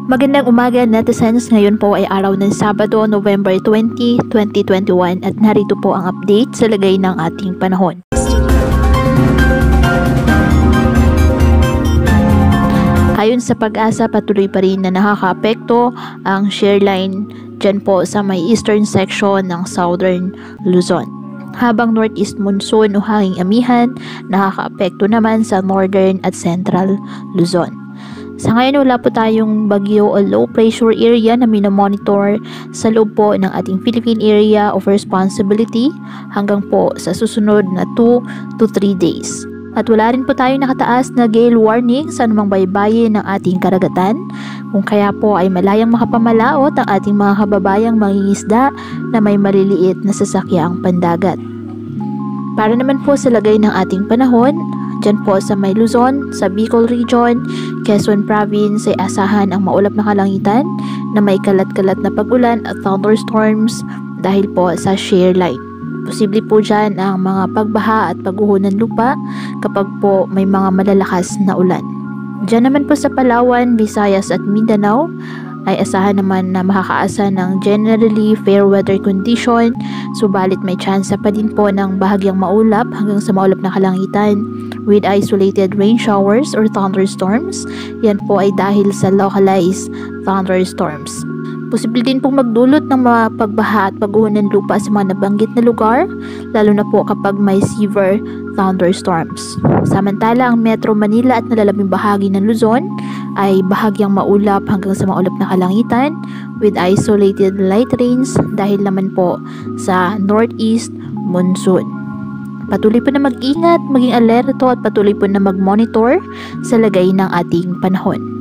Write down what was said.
Magandang umaga netizens, ngayon po ay araw ng Sabado, November 20, 2021 at narito po ang update sa lagay ng ating panahon. Ayon sa Pag Asa, patuloy pa rin na nakakaapekto ang shear line dyan po sa may eastern section ng southern Luzon. Habang northeast monsoon o hanging amihan, nakakaapekto naman sa northern at central Luzon. Sa ngayon wala po tayong bagyo o low pressure area na minomonitor sa loob po ng ating Philippine Area of Responsibility hanggang po sa susunod na 2 to 3 days. At wala rin po tayong nakataas na gale warning sa anumang baybayin ng ating karagatan, kung kaya po ay malayang makapamalaot ang ating mga kababayang mangingisda na may maliliit na sasakyang pandagat. Para naman po sa lagay ng ating panahon, dyan po sa may Luzon, sa Bicol Region, Quezon Province ay asahan ang maulap na kalangitan na may kalat-kalat na pag-ulan at thunderstorms dahil po sa shear line. Posible po dyan ang mga pagbaha at pagguho ng lupa kapag po may mga malalakas na ulan. Dyan naman po sa Palawan, Visayas at Mindanao ay asahan naman na makakaasa ng generally fair weather condition, subalit may tsansa pa din po ng bahagyang maulap hanggang sa maulap na kalangitan with isolated rain showers or thunderstorms. Yan po ay dahil sa localized thunderstorms. Posible din pong magdulot ng mga pagbaha at pagguho ng lupa sa mga nabanggit na lugar, lalo na po kapag may severe thunderstorms. Samantala, ang Metro Manila at nalalabing bahagi ng Luzon ay bahagyang maulap hanggang sa maulap na kalangitan with isolated light rains dahil naman po sa northeast monsoon. Patuloy po na mag-ingat, maging alerto at patuloy po na mag-monitor sa lagay ng ating panahon.